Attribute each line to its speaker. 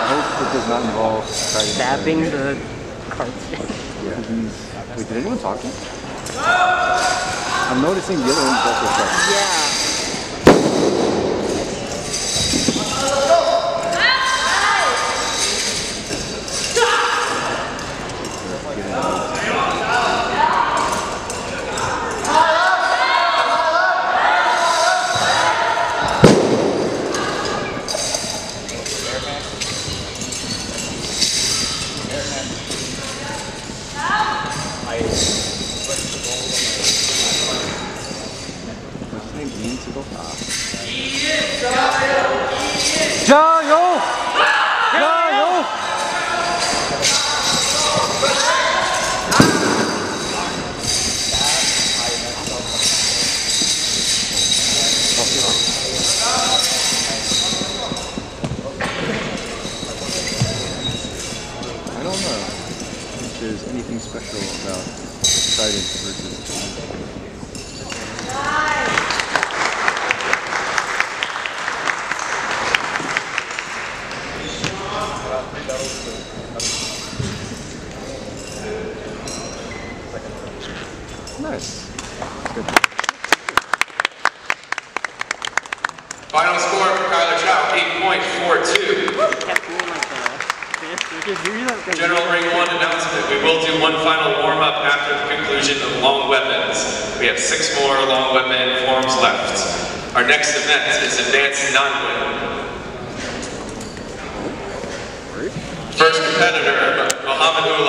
Speaker 1: hope it does not involve
Speaker 2: stabbing the carpet.
Speaker 1: Yeah. Wait, did anyone talk to him? I'm noticing the other one's also talking.
Speaker 2: Yeah.
Speaker 1: 자요! 자요! I don't know if there's anything special about Trident versus nice. Good.
Speaker 3: Final score for Kyler Chow, 8.42. General Ring 1 announcement. We will do one final warm-up after the conclusion of long weapons. We have 6 more long weapon forms left. Our next event is Advanced Non-Win. First competitor, Muhammad